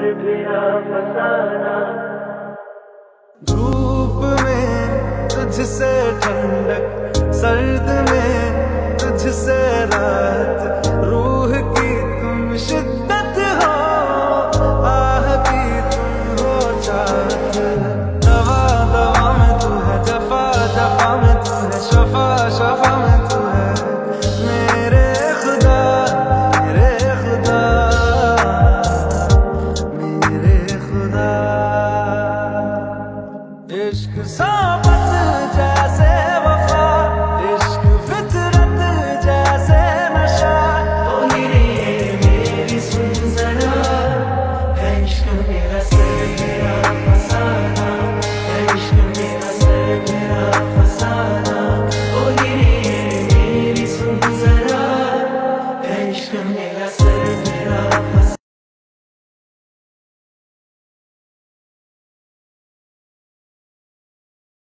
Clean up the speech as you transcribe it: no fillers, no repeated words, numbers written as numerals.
भी ना फसाना। धूप में तुझसे ठंडक, सर्द में तुझसे राहत, रूह की तुम शिद्दत